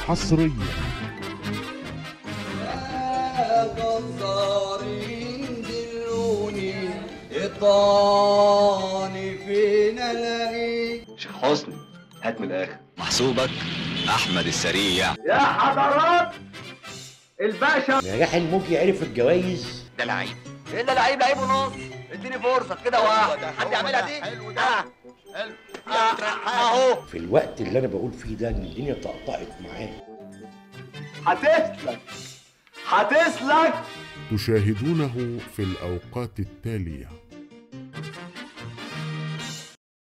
حصريا. يا جزارين دلوني اطاني فين الاقيك. شيخ حسني هات من الاخر. محسوبك احمد السريع. يا حضرات الباشا نجاح الموجي عرف الجوايز. ده لعيب. الا لعيب لعيب ونص. اديني فرصه كده واحد حد يعملها دي. حلو ده. حلو. اهو في الوقت اللي انا بقول فيه ده ان الدنيا طقطقت معاه. هتسلك تشاهدونه في الأوقات التالية.